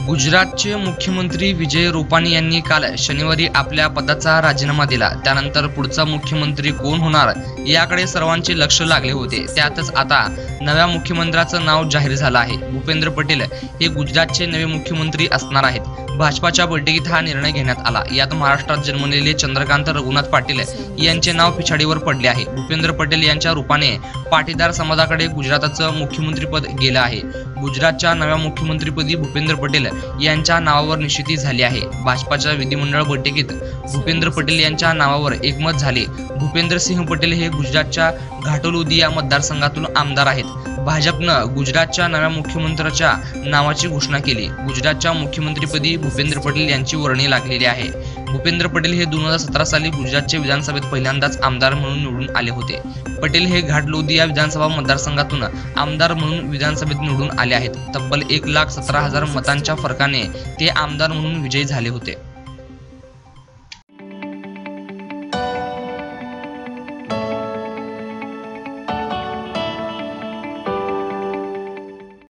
गुजरातचे मुख्यमंत्री विजय रूपानी यांनी काल शनिवारी आपल्या पदाचा राजीनामा दिला। त्यानंतर पुढचा मुख्यमंत्री कोण होणार याकडे सर्वांचे लक्ष लागले होते। त्यातच आता नव्या मुख्यमंत्र्याचं नाव जाहीर झालं आहे। भूपेंद्र पटेल हे गुजरातचे नवे मुख्यमंत्री असणार आहेत। भाजपाच्या बैठकीत हा निर्णय घेण्यात आला। यात महाराष्ट्रात जन्मलेले चंद्रकांत रघुनाथ पाटील यांचे नाव पिछाडीवर पडले आहे। भूपेंद्र पटेल यांच्या रूपाने पाटीदार समाजाकडे गुजरातचं मुख्यमंत्रीपद गेलं आहे। गुजरातच्या नव्या मुख्यमंत्रीपदी भूपेंद्र पटेल यांच्या नावावर निश्चिती झाली आहे। भाजपाच्या विधिमंडळ बैठकीत भूपेंद्र पटेल यांच्या नावावर एकमत झाले। भूपेंद्र सिंह पटेल हे गुजरातच्या घाटोलुदी या मतदारसंघातून आमदार आहेत। भाजपनं गुजरातच्या नव्या मुख्यमंत्र्याच्या नावाची घोषणा केली। गुजरातच्या मुख्यमंत्रीपदी भूपेंद्र पटेल यांची वर्णी लागलेली आहे। भूपेंद्र पटेल हे 2017 साली गुजरातच्या विधानसभेत पहिल्यांदाच आमदार म्हणून निवडून आले होते। पटेल हे घाटलोदिया विधानसभा मतदारसंघातून आमदार म्हणून विधानसभेत निवडून आले आहेत। तब्बल 1,17,000 मतांच्या फरकाने ते आमदार म्हणून विजयी झाले होते।